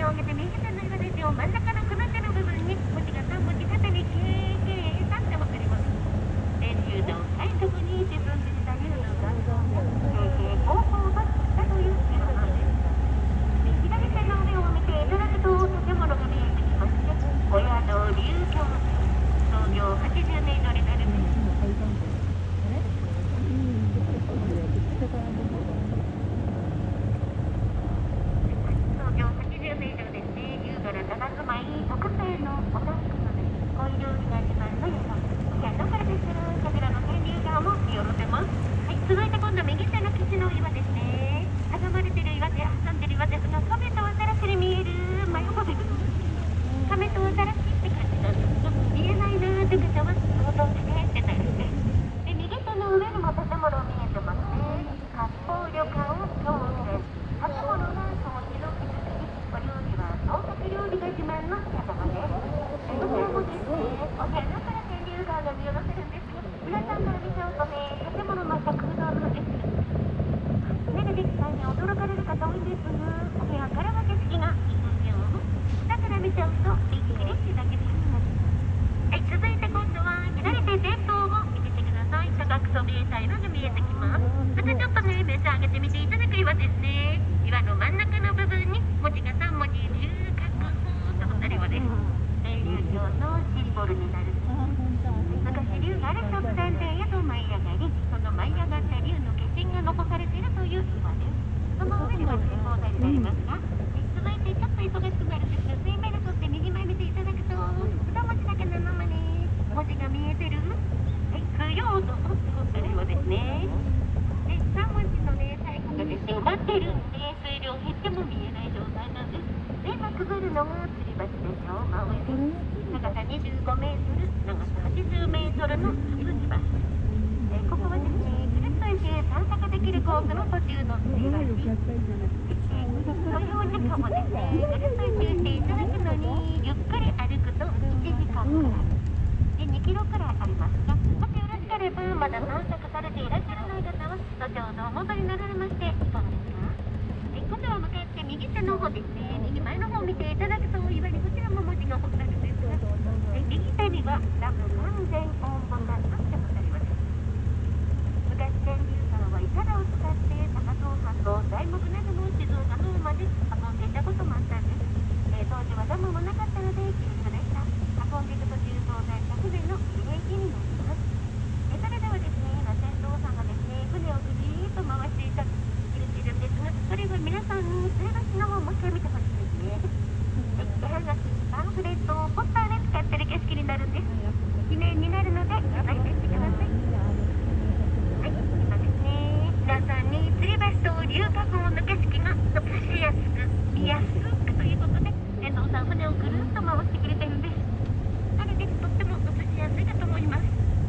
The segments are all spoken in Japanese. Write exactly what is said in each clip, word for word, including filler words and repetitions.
を上げて右手の岩ですよ。真ん中のこの手の部分に文字がさん文字縦に ケーケーさん って分かります。練習の最速に自分でした竜の画像を ケーケー 高校バスしたという岩なんです。左手の上を見ていただくと建物が見えてきまして、小宿龍峡、創業はちじゅうねん以上になるんです。創業はちじゅうねん以上ですね。優雅な佇まい、特製のお座敷のです。こういう料理が自慢の宿。お客様からでするこちらの天竜川も見下ろせます。はい、続いて今度右手の岸の岩ですね。挟まれてる岩手、挟んでる岩手、その亀とアザラシに見える真横です。亀とアザラシって感じなんですが、見えないなーって方は想像してってなるんです。で、右手の上にも建物見えてますね。割烹旅館京泉。建物が掃除の手続き、お料理は創作料理が自慢の宿場です。で、こちらもですね、お部屋だから天竜川が見下ろせるんですが、皆さんから見ちゃうとね、建物の食堂なんです。目で実際に驚かれる方多いんですが、お部屋からは景色がいいんですよ。だから見ちゃうとびっくりしだけです。はい、続いて今度は左手前方を見ててください。高くそびえた岩が見えてきます。またちょっとね、目線上げてみていただく岩ですね。岩の真ん中の部分に文字がさん文字、龍角となった岩です。天竜峡のシンボルになるんです。昔龍がある直前で宿舞い上がり、その舞い上がった龍の化身が残されているという岩です。その上には展望台になりますが、続いてちょっと忙しくなるんですが、水面に沿って右前見ていただくと、二文字だけ斜めに文字が見えてる、はい、供養土を作った岩ですね。で、さん文字のね、最後がですね、埋まっているんで、水量減っても見えない状態なんです。で、まあ、くぐるのが吊り橋でしょう。真上に高さにじゅうごメートル、長さはちじゅうメートルの吊り橋。えー、ここはですね、くるっと一周散策できるコースの途中の吊り橋。所要時間もですね、ぐるっと一周していただくのに、ゆっくり歩くといちじかんくらい。で、にキロくらいありますが、もしよろしければ、まだ散策されていらっしゃらない方は、後ほどお戻りになられまして、いかがですか？え、今度は向かって右手の方ですね、右前の方を見ていただくと、岩にこちらも文字が彫ってあるんですが、で、右手には、ラブ完全音母館として彫ってあります。昔、天竜川はイカダを使って、高遠藩と材木などの静岡の馬で運んでいたこともあったんです。えー、当時はダムもなかったので、急所でした。運んでいく途中、東西ひゃくねんの慰霊碑になります。えー、それではですね、今、船頭さんがですね、船をぐじーっと回していた、いるんですが、それは皆さんに吊り橋の方をもう一回見てほしいですね。え、絵はがき、パンフレット、ポスターで使ってる景色になるんです。記念になるので、飾りてってください。はい、今ですね、皆さんに吊り橋と龍角の景色が残しやすく、見やすくということで、船頭さん船をぐるっと回してくれてるんです。なので、とっても映しやすいかと思います。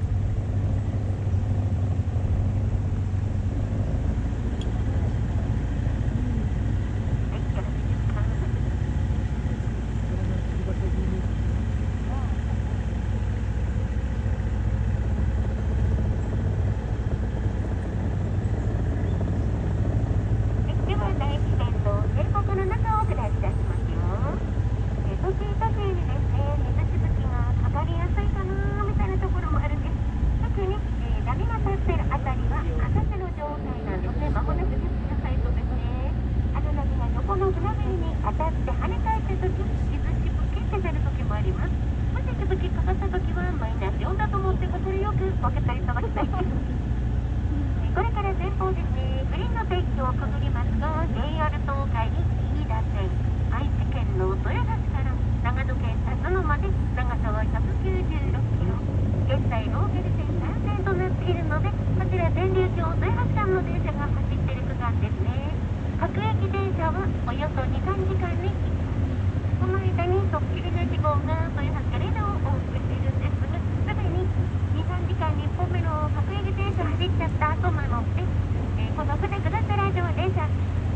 これから前方ですね、グリーンのページをくぐりますが、ジェイアール 東海飯田線、愛知県の豊橋から長野県辰野まで長さはひゃくきゅうじゅうろっキロ。現在ローカル線さん線となっているので、こちら天竜峡豊橋間の電車が走っている区間ですね。各駅電車はおよそに、さんじかんにいっぽん。この間に特急のじ号が豊橋から江戸を往復しているんですが、すぐにに、さんじかんにいっぽんめの各駅電車走っちゃった後なので、えー、この船下ったラジオ電車、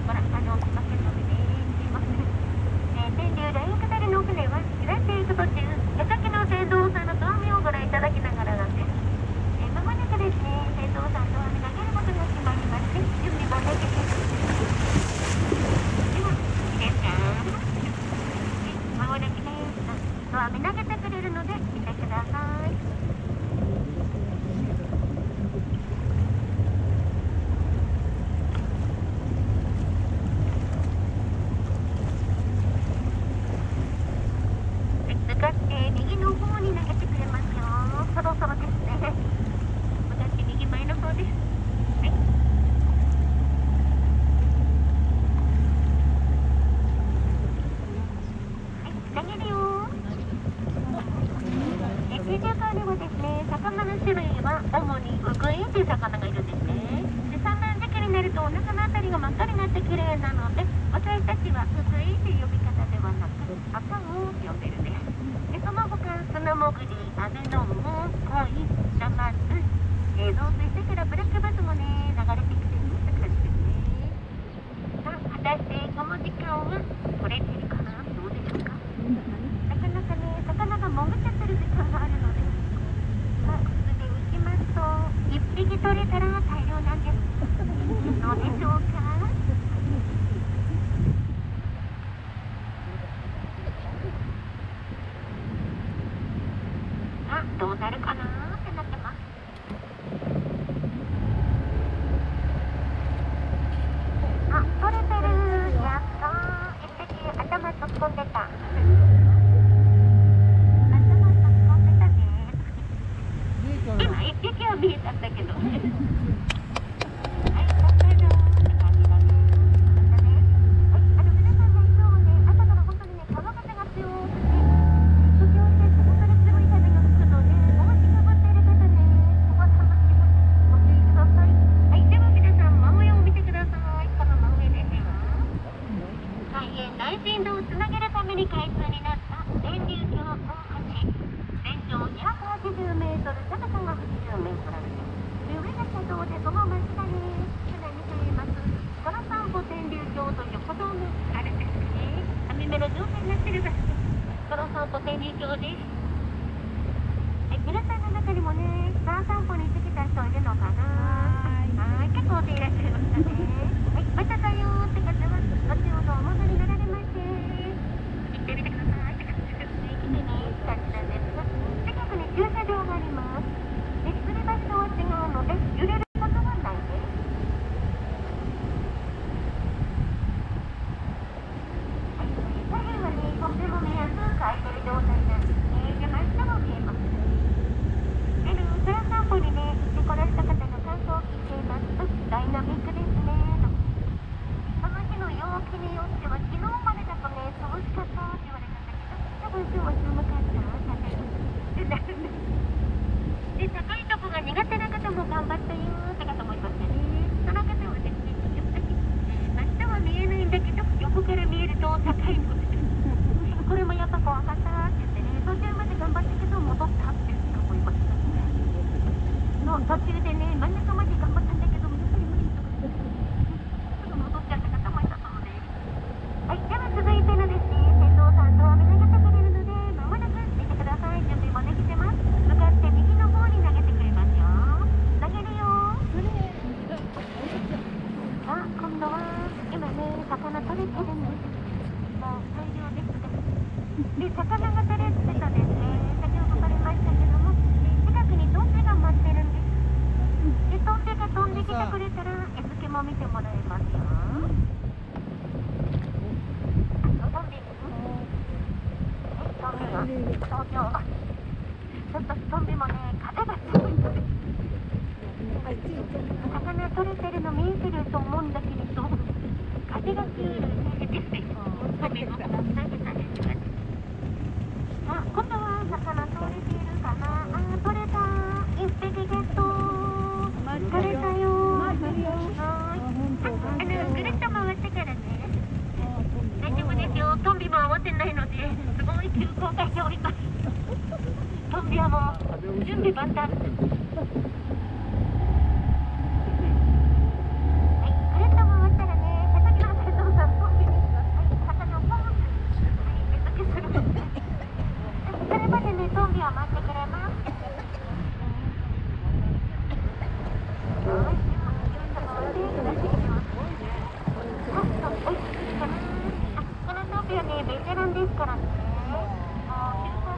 と網投げてくれるので見てください。使って右の方に投げてくれますよ。そろそろですね。私右前の方です。はい。はい、投げるよ。え、水中館ではですね、魚の種類は主にウグイという魚がいるんですね。で、産卵時期になるとお腹のあたりが真っ赤になって綺麗なので、私たちはウグイという呼び方ではなく、赤ウと呼んでるんです。で、その他、砂潜り、アメノム、コイ、ナマズ、えー、増水してからブラックバスもね、流れてきてるって感じですね。さあ、果たしてこの時間は取れてるかな？どうでしょうか？なかなかね、魚が潜っちゃってる時間があるので、さあ、靴で浮きますと、いっぴき取れたら大量なんです。どうでしょうか？どうなるかなーってなってます。あ、取れてる。やったー。一匹頭突っ込んでた。頭突っ込んでたね。今一匹は見えたんだけど。はい、取ったよーって感じだね。またね。はい、あの皆さんね、今日はね、朝から本当にね、川風が強くて、卒業してそこから強い風が吹くので、帽子かぶってる方ね、飛ばさなくてご注意ください。はい、では皆さん、真上を見てください。この真上ですよ。海縁大深度をつなげるために開通になった電流橋大橋。全長にひゃくはちじゅうメートル、高さがはちじゅうメートルあるね。で、上が車道でその真下に船に見えます空散歩電流橋という歩道があるんですね。網目の上下になってる場所、空散歩電流橋です。はい、皆さんの中にもね、空散歩に行ってきた人いるのかな？はい、結構でいらっしゃいましたね。はい、まただよーって方は、後ほどお戻りになられませ。行ってみてくださいって感じですね。来てねって感じなんですが、近くに駐車場があります。で、吊り橋とは違うので、揺れることはないです。はい、左右はね、とっても見やすく開いてる状態なんですね。で、真下も見えます。あの、空散歩にね、行ってこられた方の感想を聞いていますと、ダイナミックですねと。その日の陽気によっては、昨日までだとね、涼しかったって言われたんだけど、多分今日は寒かったってなるんです。で、高いとこが苦手な方も頑張ったよって方もいましたね。その方はですね、やっぱり、えー、真下は見えないんだけど、横から見えると高いので、これもやっぱ怖かったって言ってね、途中まで頑張ったけど戻ったっていう人もいました。の途中でね、真ん中まで頑張ったんだけど、やっぱり無理とか言って、すぐ戻っちゃった方もいたそうです。はい、では続いてのですね、船頭さんと網投げてくれるので、まもなく見てください。準備もできてます。向かって右の方に投げてくれますよ。投げるよー。さあ、今度は、今ね、魚取れてるんです。もう大量ですね。で、魚が取れてたですね、先ほど取れましたけども、近くにトンビが待ってるんです。で、トンビが飛んできてくれたら、餌付けも見てもらえますよ。トンビ、え、トンビが登場。ちょっとトンビもね、風が強いので、魚取れてるの見えてると思うんだけれど、風が強いのでですね、トンビも投げたりします。あ、今度は魚取れているかな？あー、取れたー。一匹ゲットー。取れたよー。はーい。あ、あの、ぐるっと回ってからね。大丈夫ですよ。トンビも慌てないので、すごい急降下しております。トンビはもう、準備万端。はい、ぐるっと回ったらね、手先の船頭さん、トンビに、はい、魚をポンって、はい、餌付けするんです。それまでね、トンビは待ってくれます。はい、このトンビはね、ベテランですからね。もうきゅうさ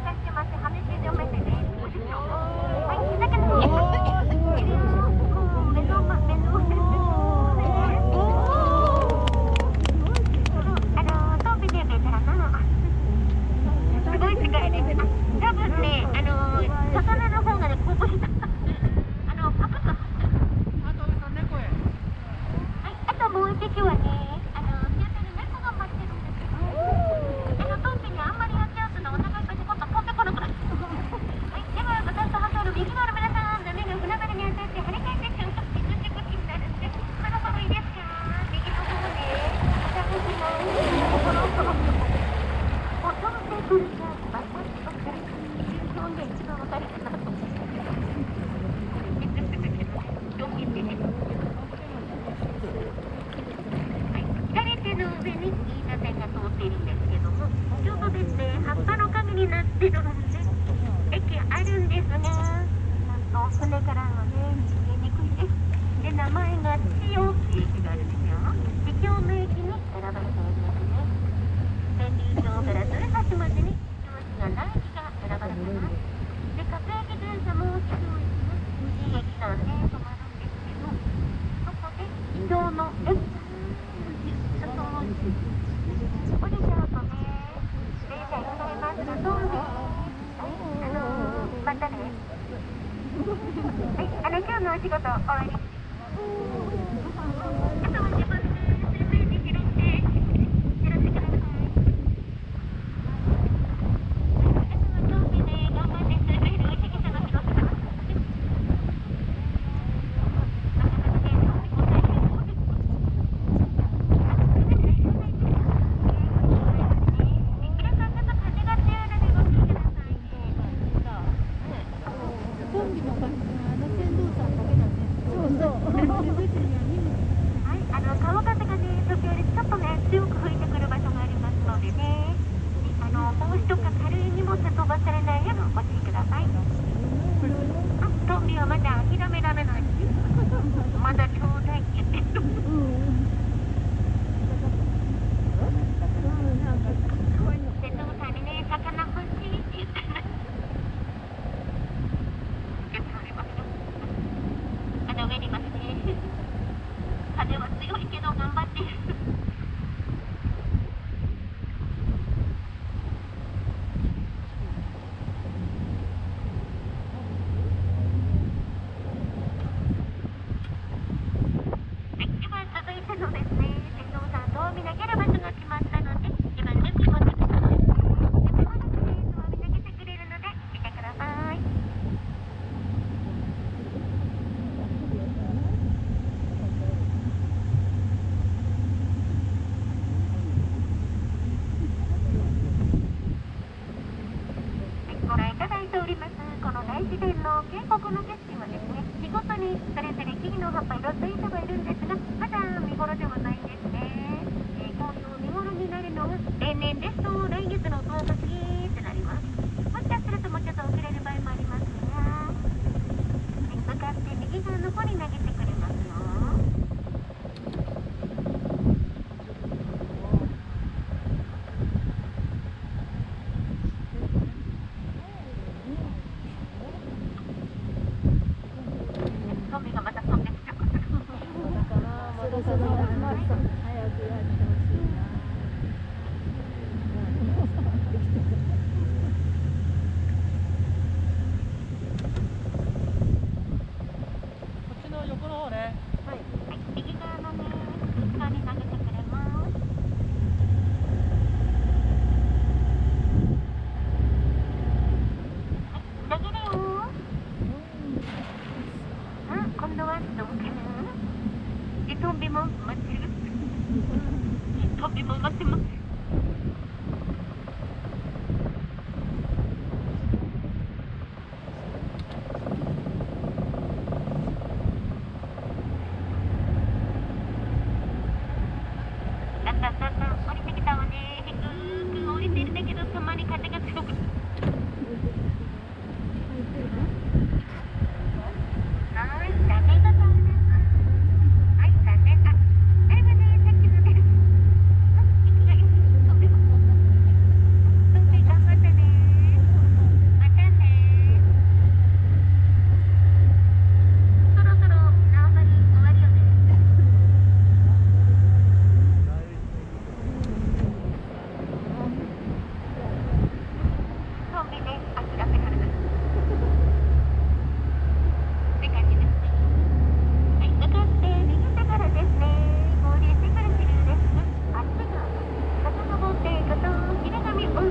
早くやってほしいな。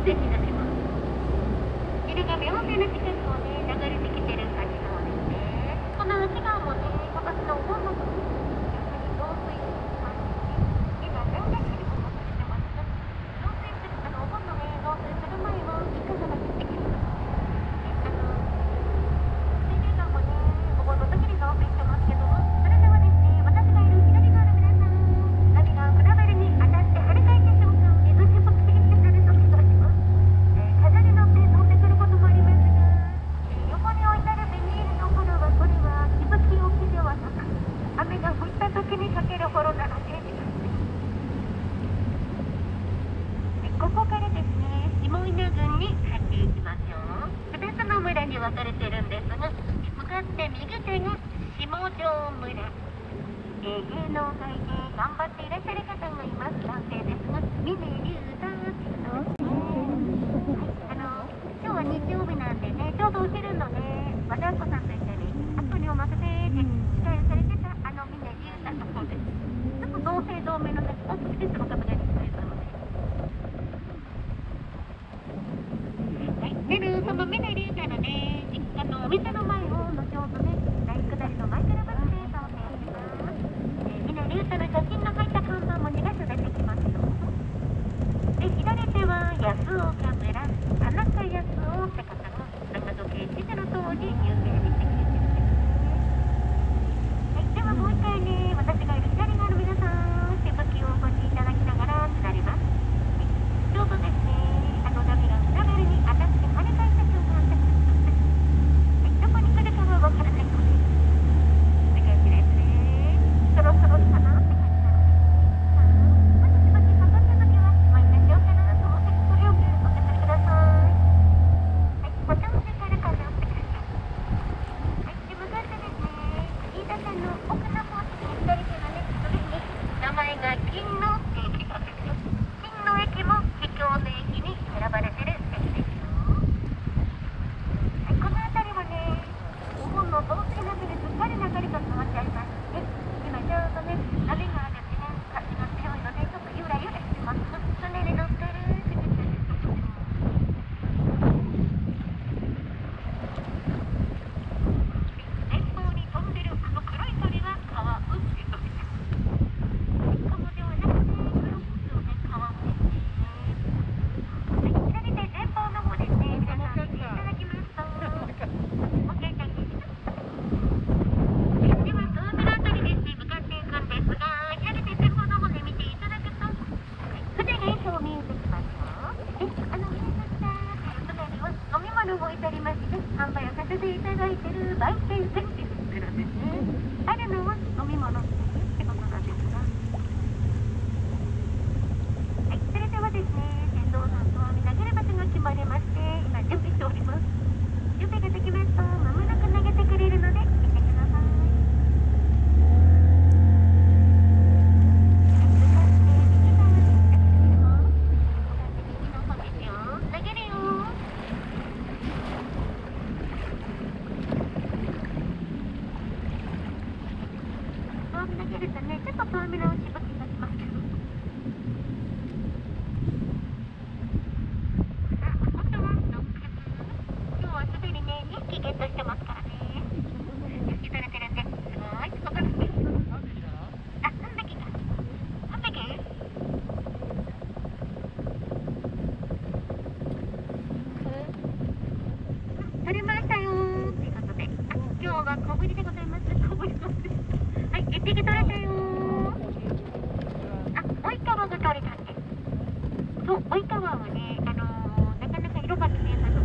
できなけます。霧が両手の近くをね、流れてきてる感じそうですね。この内側もね、今年のお盆の時に逆に増水してますし、今全然霧も隠れてますが、増水する、あの、お盆のね、増水する前もいかがなってきます。あの、水流がもね、お盆の時に増水してますけども、それではですね、私がいる左側の皆さん、波がグラベルに当たって跳ね返った瞬間、水しぶきってなる時があります。風に乗って飛んでくることもありますが、横に置いてあるビニールの袋はこれはしぶき置きではなく、雨が降った時にかけるほどなので、ここからですね、下稲郡に入っていきますよ。ふたつの村に分かれてるんですが、向かって右手が下條村。えー、芸能界で頑張っていらっしゃる方がいます。男性ですが、峰竜太っていうのですね。あの、今日は日曜日なんでね、ちょうどお昼のね、和田子さんと一緒に、アップにおまかせって司会されてたあの峰竜太の方です。ちょっと同姓同名のね、オープン施設の方がいらっしゃるので。はい、でね、その峰竜太のね、実家のお店の前を後ほどね、大下りのマイクロバスで送迎します。峰竜太の写真の入った看板もにがつ出てきますよ。で、左手は安岡村、田中康夫って方が長野県知事の当時有名にしてくれてるんですね。はい、ではもう一回ね、私がいる左側の皆さん、しぶきをお越しいただきながら下ります。はい、ちょうどですね、あの波がグラベルに当たって跳ね返った瞬間です。はい、どこに来るかはわからないので、って感じですね。そろそろかなって感じなので、さあ、もししぶきかかった時は、巻いてしようかなと思って、ご了承お手伝いください。はい、ボタン押せたらかなって感じ。はい、で、向かってですね、飯田さんの奥の方に左手がね、それに名前が金野っていう駅なんですよ。金野駅も秘境の駅に選ばれてる駅ですよ。はい、この辺りはね、お盆の増水の水ですっかり流れが変わっちゃいますね。今ちょうどね、波があるってね、風が強いので、ちょっとゆらゆらしてます。船に乗ってるって感じです。前方に飛んでるあの黒い鳥は川雲っていう鳥です。雲ではなくて、黒くするね、川雲ですね。はい、左手前方の方ですね、皆さん見ていただきますと、おけちゃんです。では、東村あたりですね、向かっていくんですが、左手前方の方で見ていただくと、はい、船が一層見えてきますよ。え、あの、見えました。船には飲み物も置いてありまして、販売をさせていただいている売店センチするんですね。あるのは飲み物ってことなんですが。はい、それではですね、船頭さんと網投げる場所が決まりまして、今準備しております。準備ができますと、まもなく投げてくれるので、見てください。投げるよ。投げるとね、ちょっと遠めのしぶきがしますけど。さあ、今度はろっかつ。今日はすでにね、にひきゲットしてますからね。よし、取れてるんで、すごい。ここからです。あ、さんびきか。さんびき？取れましたよーということで、あ、今日は小ぶりでございます。小ぶりのです。はい、いっぴき取れたよー。あ、追い川が取れたんです。そう、追い川はね、あのー、なかなか色がきれいなの。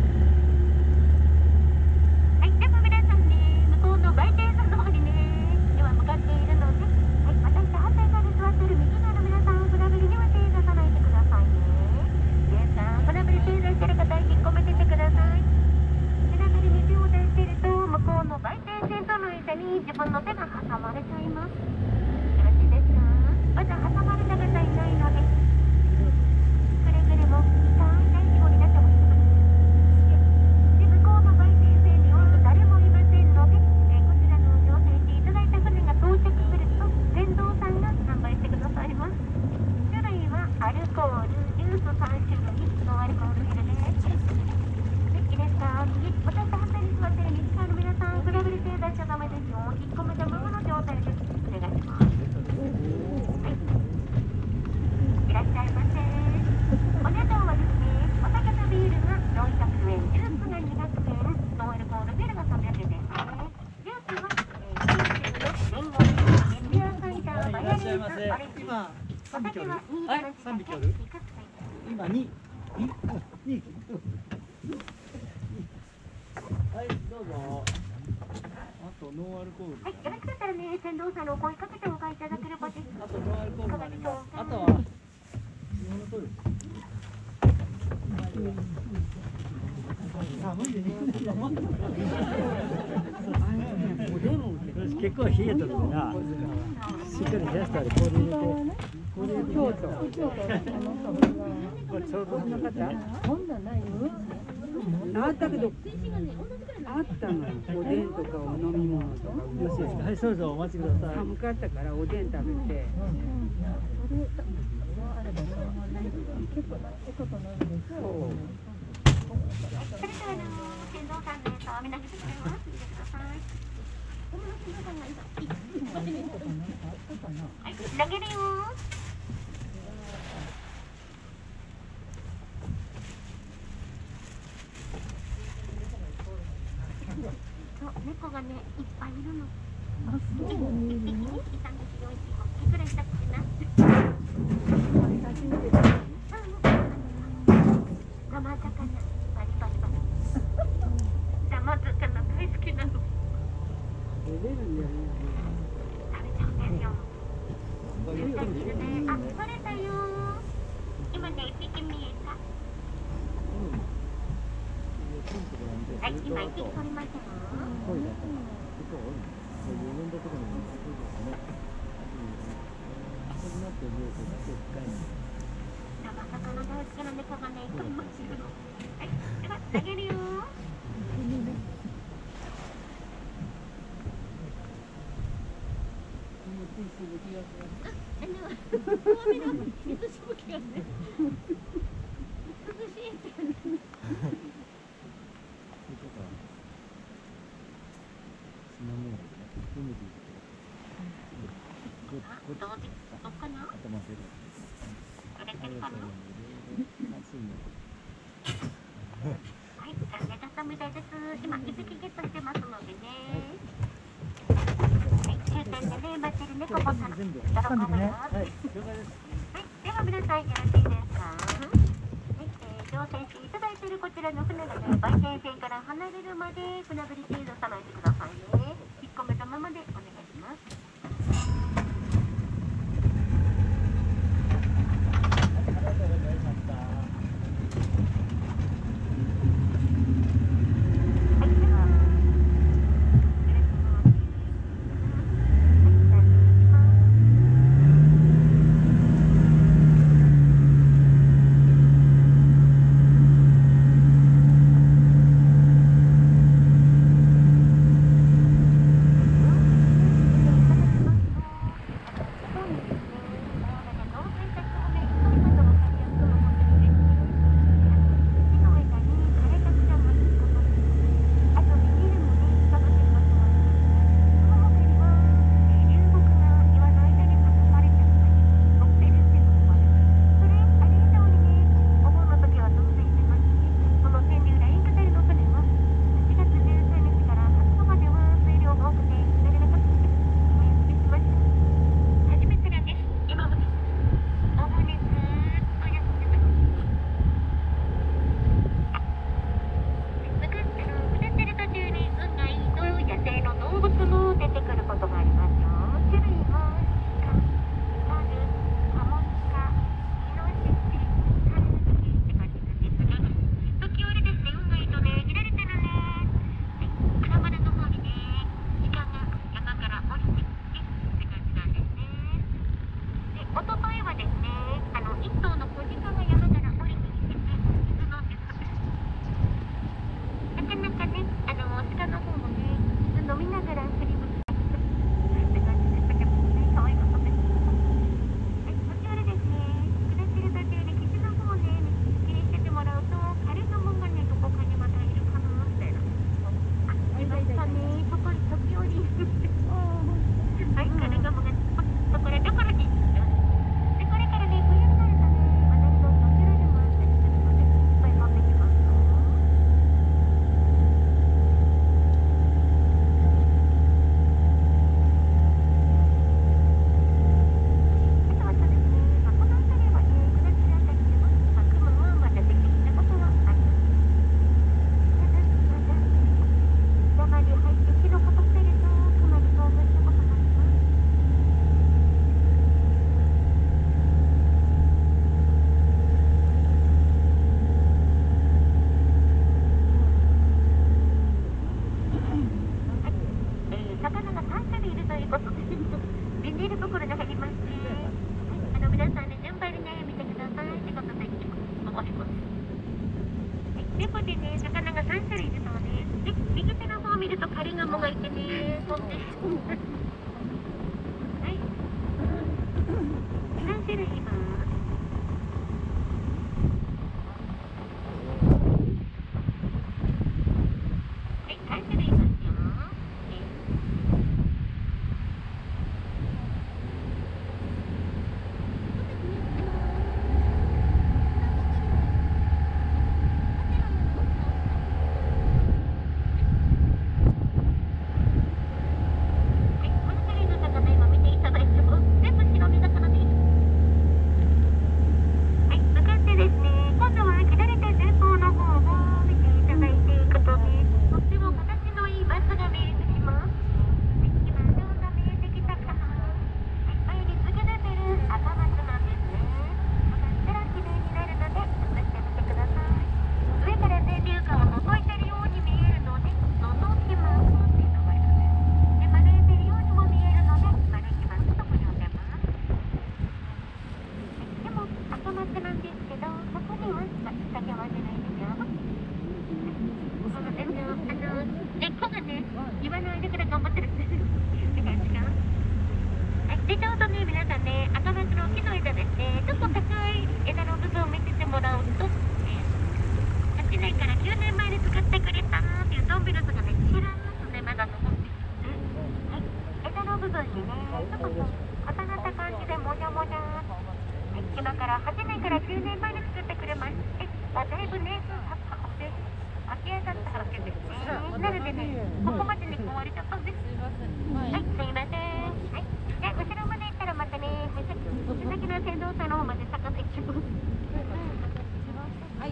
はい、でも皆さんね、向こうの売店さんの方にね、今向かっているので、はい、私と反対側に座っている右側の皆さん、グラベルには手出さないでくださいね。皆さん、グラベル手出してる方、引っ込めててください。グラベルに手を出していると、向こうの売店線との間に自分の手が挟まれちゃいます。よろしいですか？まだ挟まれた方いないので、くれぐれも痛い大事故になってほしくない。で、向こうの売店線には誰もいませんので、えー、こちらの乗船していただいた船が到着すると、船頭さんが販売してくださいます。種類はアルコール、ジュースさんしゅるい、ノンアルコールビール出しちゃダメですよ。引っ込めたままの状態でお願いします。はい。いらっしゃいませ。お値段はですね、お酒とビールがよんひゃくえん、ジュースがにひゃくえん、ノンアルコールビールがさんびゃくえんですね。ジュースは、えー、リンゴ、エビアサイダー、バヤリーズ、オレンジ。 今さんびきおる。 はい、 さんびきおる。今に、に、に。はい、どうぞ。あとノンアルコール。 はい、よろしかったらね、船頭さんのお声かけてお買いいただければです。 あとノンアルコールもあります。あとは日本のコール。寒いでね。結構冷えとるからしっかり冷やしてある氷入れて氷入れて京都これちょうどこんな方こんなんないよあったけどあったのよおでんとかお飲み物とかよろしいですかはいそうそうお待ちください寒かったからおでん食べて結構なおことないですよそれではあの船頭さんのやつをみんなにしてくれます。見てください。はい、投げるよ。そう、猫がね、いっぱいいるの。あ、そう。いたんですよ、いちご。いくらしたっけな。初めてだ。生魚、バリバリバリ。生魚大好きなの。食べちゃうんですよ。ゆうたきるね。あ、取れたよ。今ね、一匹見えた。はい、今一匹取りましたよ。生魚大好きな猫がね、取りますよ。はい、では投げるよ。あの、大雨の水しぶきがね、涼しいって。どうで、どうかな？これかな？はい、残念だったみたいです。今一匹ゲットしてますのでね。はい、終点でね、待ってる猫さん、喜ぶよ。はい、では皆さんよろしいですか？はい、えー、乗船していただいているこちらの船がね、売店線から離れるまで船振り程度さないでくださいね。引っ込めたままでお願いします。 デポでね、魚がさん種類いるそうです。で、右手の方を見るとカルガモがいてね、飛んで。はい。さん種類います。はい、さん種類いますよ。で、ちょうどね、皆さんね、赤松の木の枝ですね、ちょっと高い枝の部分を見ててもらうと、えー、はちねんからきゅうねんまえに作ってくれたなーっていうドンビルスがね、ちらーっとね、まだ残ってるんです。はい、枝の部分にね、ちょっとこう、固まった感じでもじゃもじゃーっと、はい、今からはちねんからきゅうねんまえに作ってくれまして、まあ、だいぶ年数経ったので、空き家だったわけですね。なのでね、ここまでに壊れちゃったんです。はい、すいません。はい。で、後ろまで行ったらまたね、先の先導車の方まで坂で行きます。はい。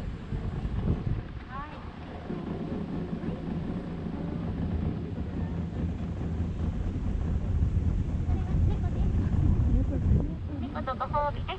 猫とご褒美です。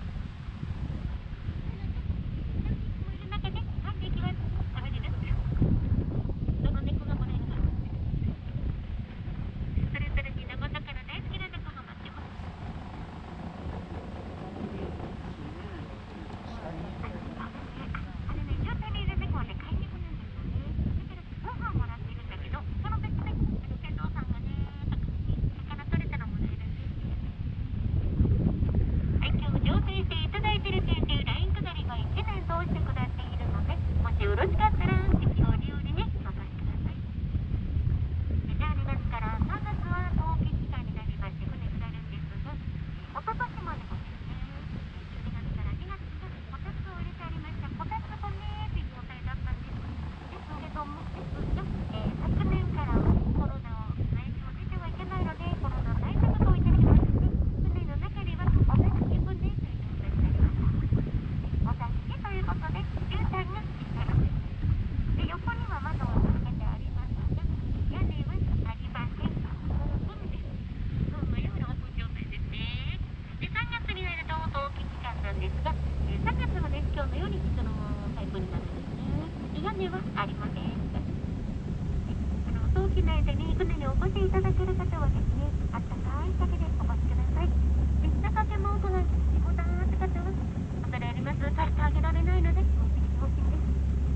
よろしかったら適当利用でね、お越しください。じゃあにがつからさんがつは冬季期間になりまして船下るんですが、おととしまでもですね、じゅうにがつからにがつがこたつを入れてありました。こたつがねっていう状態だったんです。ですけども、ですが、えー、昨年からコロナの影響出てはいけないので、コロナ対策といたしまして、船の中ではお座敷船という状態になりました。お座敷ということで、じゅうさんがしてるんです。で、横には窓をつけてありますが、屋根はありません。オープンです。そうのようなオープン状態ですね。で、さんがつになると冬季期間なんですが、えー、さんがつはね、今日のようにそのタイプになるんですね。で、屋根はありません。あの、冬季の間に船にお越しいただける方はですね、あったかい酒でお越しください。で、中でも大人、仕事があった方は、恐れあります。足してあげられないので、お次におしです。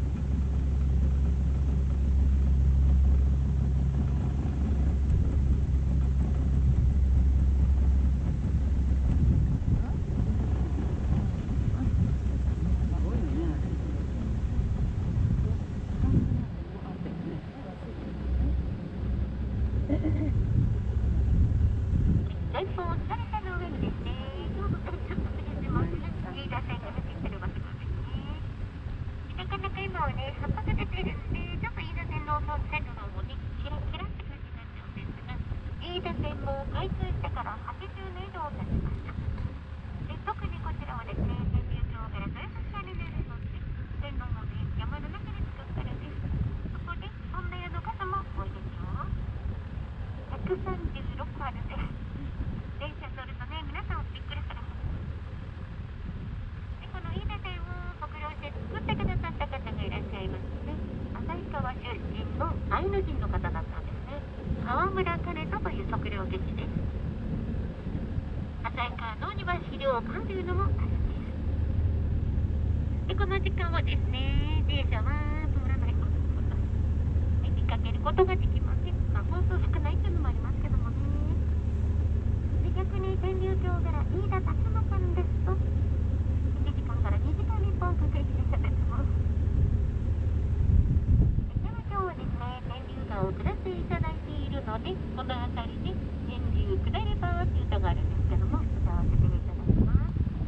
前方、左手の上にですね、ちょうどちょっと過ぎてますね。いい打線が走ってるわけなんですね。なかなか今はね、葉っぱが出てるんで、ちょっといい打線の線路の方もね、キラキラって感じになっちゃうんですが、いい打線も開通してからはちじゅうねん以上経ちました。で、特にこちらはですね、天竜町から豊橋に出るので、線路もね、山の中に作ったらです。そこで、そんな屋の方も多いですよ。ひゃくさんじゅうろくあるんです。電車乗るとね、皆さんびっくりされます。で、この飯田線を測量して作ってくださった方がいらっしゃいますね。旭川出身のアイヌ人の方だったんですね。川村カネトという測量技師です。旭川の庭資料館というのもあるんです。で、この時間はですね、電車ことができません。まあ、本数少ないっていうのもありますけどもね。で、逆に天竜峡から飯田辰馬さんですと、いちじかんからにじかんにほんかけて喋ってます。では今日はですね、天竜川を下っていただいているので、この辺りで天竜下ればっていう歌があるんですけども、歌わせていただきます。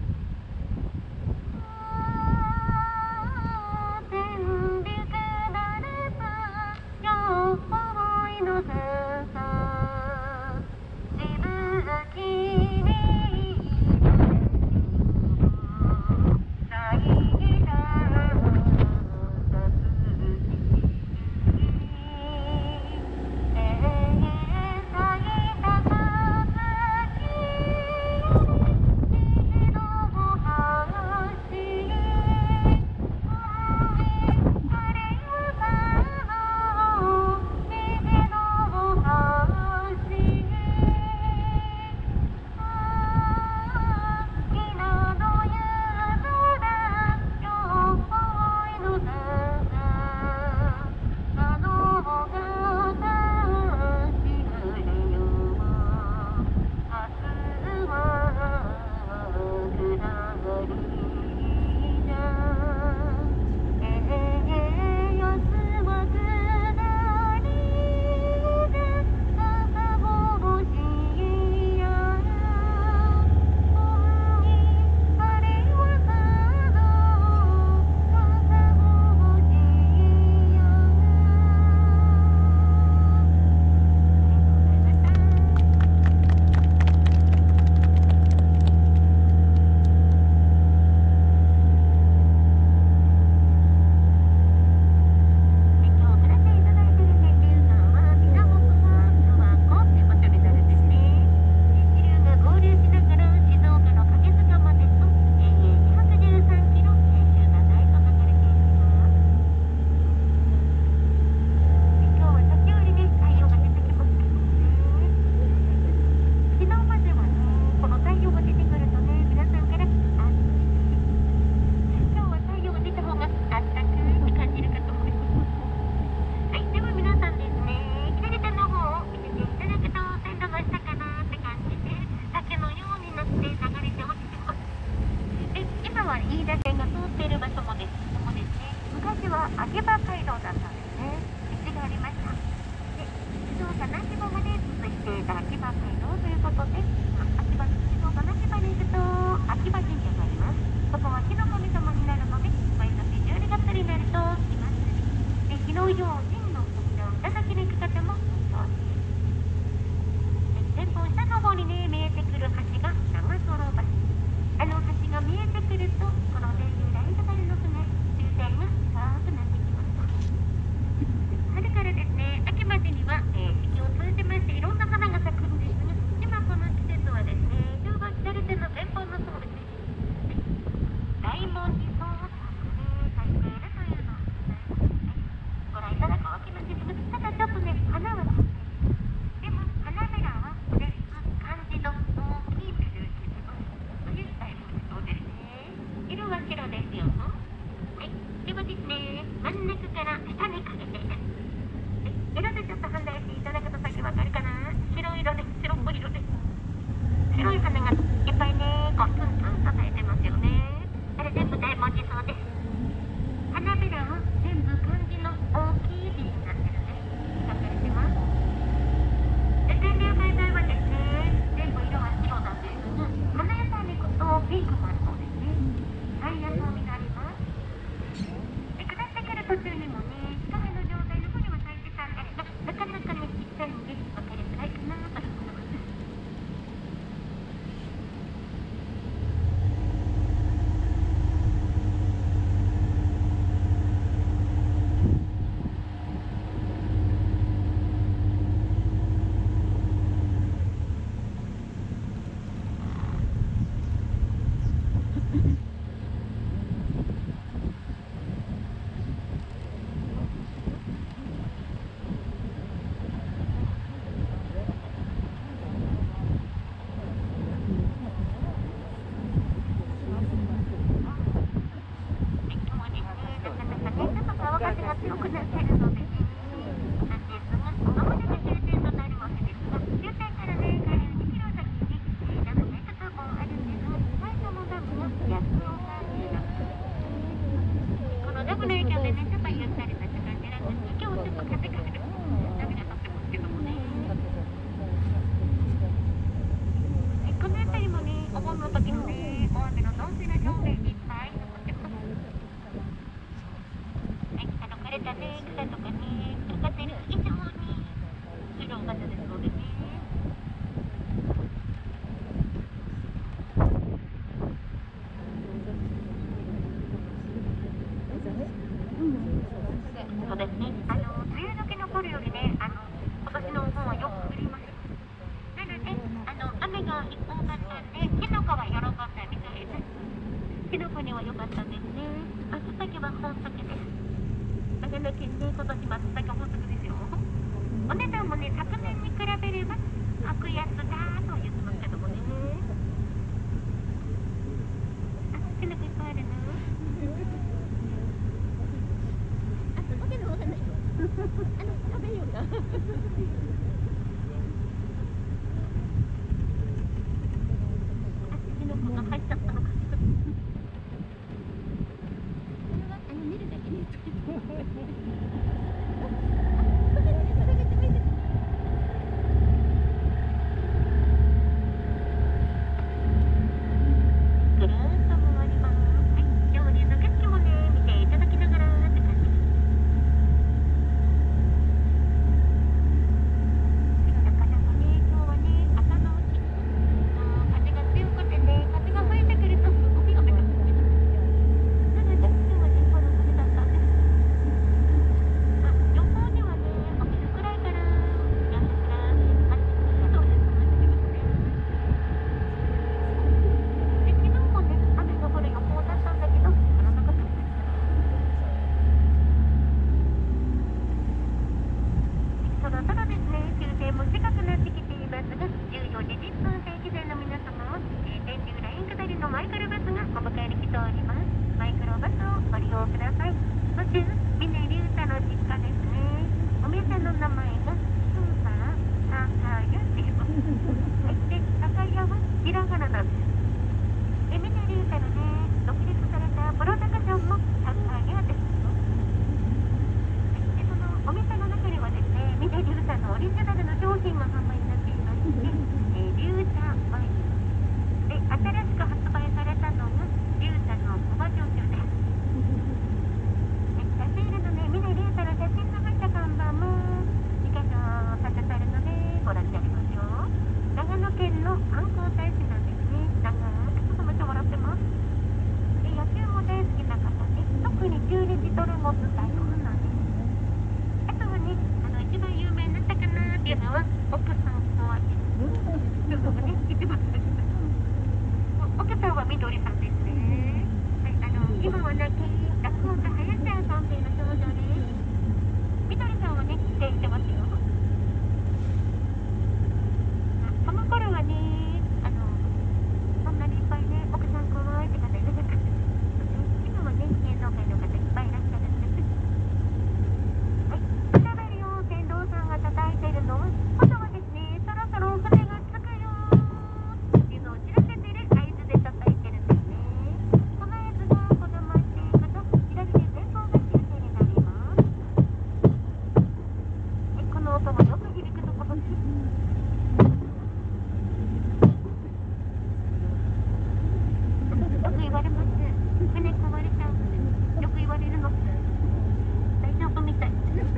秋葉街道だったんですね。道がありました。で、静岡那智まで続いていた秋葉街道ということで、秋葉静岡那智に行くと秋葉神社があります。そこは火の神様になるので、毎年じゅうにがつになると来ます。で、火の用心の海の頂に行く方もそうです。で、前方下の方にね、見えてくる橋が長瀞橋。あの橋が見えてくると、この天竜大下りの船、終点が深くなってきました。春からですね、秋までには、えー、四季を通じましていろんな花が咲くんですが、今この季節はですね、ちょうど左手の前方のそうですね、大文字草が咲いているというのをご覧いただくわけなんですが、ただちょっとね、花は咲いている。でも花びらはね、漢字の大きいペルシブという大文字草ですね。色は白ですよ。はい、ではですね、真ん中から下にかけて、色でちょっと判断していただくと先わかるかな。白色で、白っぽい色で、白い花がいっぱいね、こうツンツンと咲いてますよね。あれ全部大文字草です。花びらは全部漢字の大きい字になってるね。書かれてます。で、天竜街材はですね、全部色は白なんですが、花屋さんに行くとピンクもあるそうですね。はい、野草になります。で、下ってくる途中にもね、日陰の状態の方には咲いてたんですが、なかなかね、ちっちゃいんで分かりづらいかなということです。今日はですね、なかなかね、ちょっと川風が強くなっているのでね、なんです。 かね、草とかね、かかってる以上に広がったですのでね。そうですね。あの梅雨時の頃よりね、あの今年の方はよく降ります。なので、あの雨が多かったんで、キノコは喜んだみたいです。キノコには良かったんですね。松茸は本作です。長野県で今年松茸本作ですよ。お値段もね、昨年に比べれば格安だと言ってますけどもね。あ、キノコいっぱいあるの？あ、わけのわかんない。あの、食べようか。あ、キノコが入っちゃったのかしら。あの、見るだけに。ぐるーっと回ります。はい、上流の景色もね、見ていただきながらって感じです。なかなかね、今日はね、朝のうち、もう風が強くてね、風が吹いてくるとすごい雨が降ってます。なので、今日はね、この風だったんです。あ、予報ではね、お昼くらいからやんでくらい、あ、そうです、そうですね。で、昨日もね、雨が降る予報だったんだけど、降らなかったです。そろそろですね、終点も近くなってきていますが、じゅうよじじゅっぷん定期船の皆様は、えー、電流ライン下りのマイクロバスがお迎えに来ております。マイクロバスをご利用ください。途中、峰竜太の実家ですね。お店の名前が、スーパーサカヤっていうこと。はい、で、サカヤはひらがななんです。で、峰竜太のね、独立されたプロダクションもサカヤです。で、そのお店の中にはですね、峰竜太のオリジナルの商品が販売になっていまして、えー、竜太ワイン。で、新しく発売されたのが、竜太のおば焼酎です。で、差し入れのね、峰竜太の写真の入った看板もにかしょさせたるので、ご覧になりますよ。長野県の観光大使なんですね。長くちょっとめっちゃ笑ってます。で、野球も大好きな方で、特に中日ドラゴンズ大ファンなんです。あとはね、あの、一番有名になったかなっていうのは、奥さんとは、そうそうね、言ってます。奥さんはみどりさんですね。はい、あの、今は亡き落語家林家三平の少女です。みどりさんはね、出演してますよ。あ、その頃はね、あの、そんなにいっぱいね、奥さん怖いって方いなかったです。今はね、芸能界の方いっぱいいらっしゃるんです。はい、おしゃべりを船頭さんが叩いているのは、今度はですね、そろそろ船が着くよーっていうのを知らせている合図で叩いてるんですね。この合図がこだましていくと、左手前方が終点になります。はい、この音もよく響くところです。よく言われます。船壊れちゃうってよく言われるの。大丈夫みたい。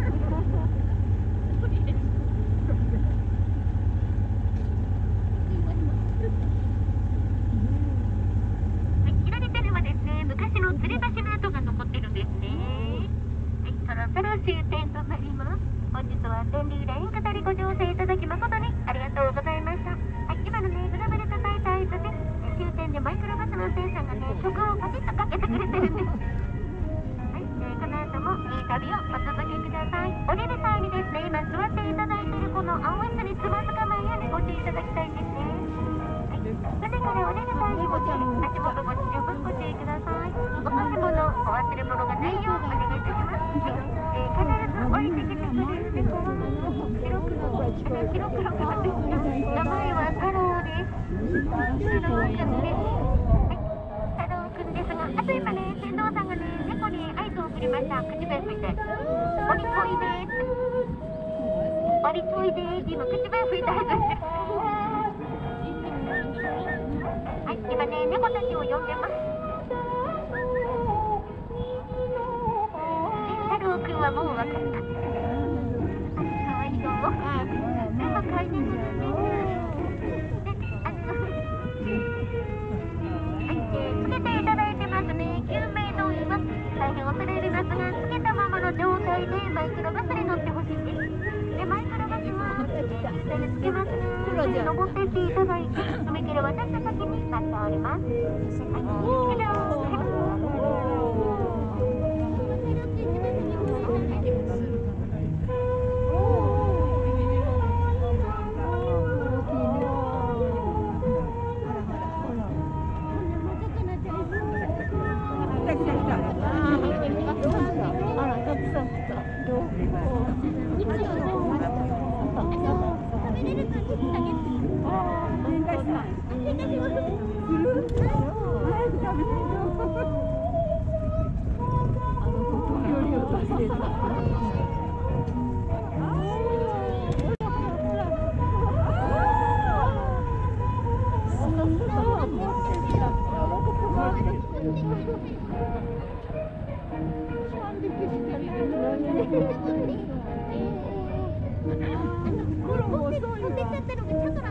はい、左手にはですね、昔の吊り橋の跡が残ってるんですね。はい、そろそろ終点となります。本日は電流ライン下りご乗車いただき誠にありがとうございました。はい、今のね、グラブで叩いた合図で、終点でマイクロバスの運転手さんがね、曲をパチッとかけてくれてるんです。はい、えー、この後もいい旅をお続けください。降りる際にですね、今座っていただいているこの青い椅子につまずかないようにご注意いただきたいんですね。はい、船から降りる際にもね、足元ご十分ご注意ください。お菓子物、お忘れ物がないようお願いいたします。はい、えー、必ず降りてきてくれる猫は、白黒、あの、白黒くなってきた。名前は太郎です。太郎くんです。はい、太郎くんですが、あと今ね、船頭さんがね、猫に合図を送りました。口笛吹いて。降りといでーって。降りといでーって今、口笛吹いた合図してる。はい、今ね、猫たちを呼んでます。太郎くんはもう分かった。はい、どうも。あ、快適ですね。で、あの、はい、えー、つけていただいてますね。きゅうめいの今、大変恐れ入りますが、つけたままの状態でマイクロバスに乗ってほしいんです。で、マイクロバスは、えー、実際につけますね。登っていっていただいて、踏切を渡った先になっております。はい、以上。乗ってっちゃったのがちょっと